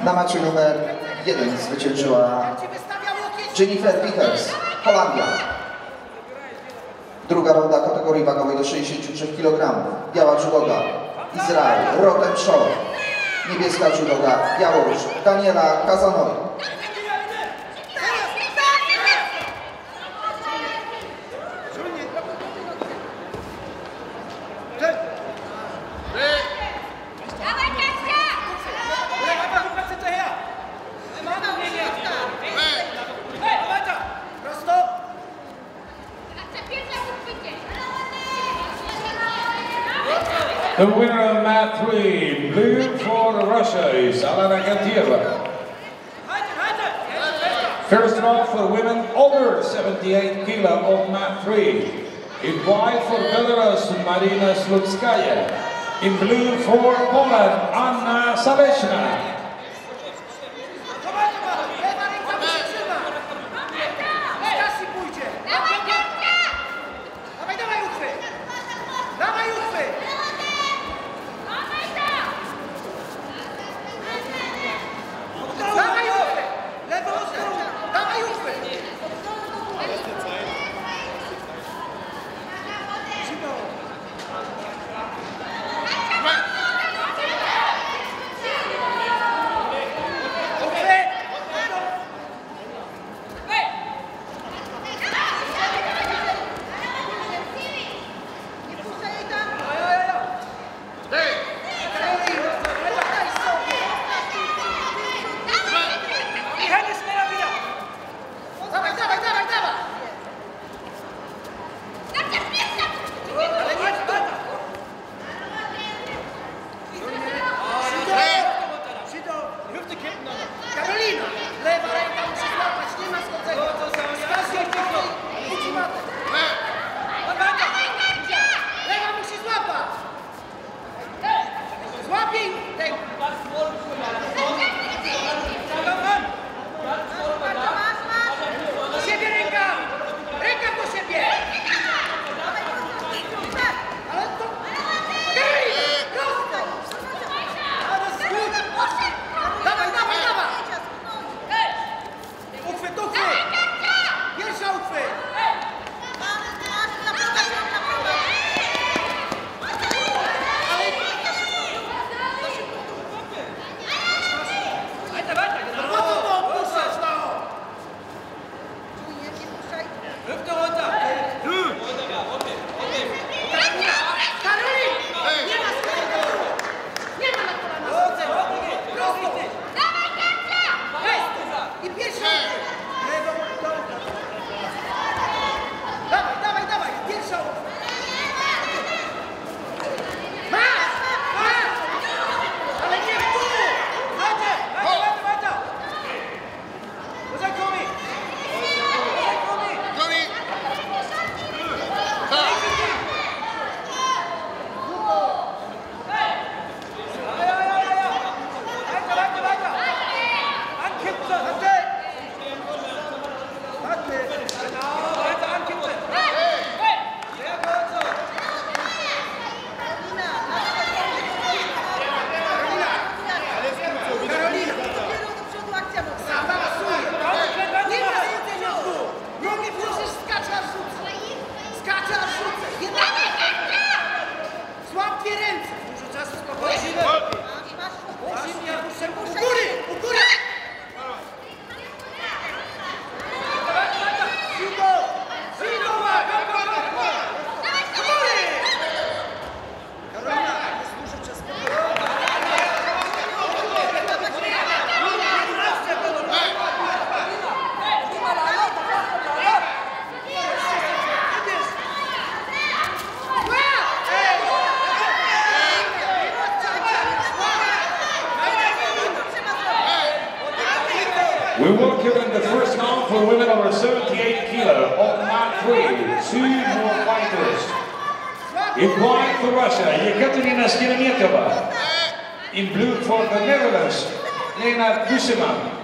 Na meczu numer 1 zwyciężyła Jennifer Wiechers, Holandia. Druga runda kategorii wagowej do 63 kg. Biała judoga Izrael, Rotem Shor. Niebieska judoga Białoruś, Daniela Kazanowi. The winner of mat 3, blue for Russia, is Alana Gantieva. First round for women over 78 kg on mat 3. In white for Belarus, Marina Slutskaya. In blue for Poland, Anna Saleshna. We work here in the first round for women over 78 kg on mat 3. 2 more fighters. In white for Russia, Yekaterina Skelemetova. In blue for the Netherlands, Lena Buseman.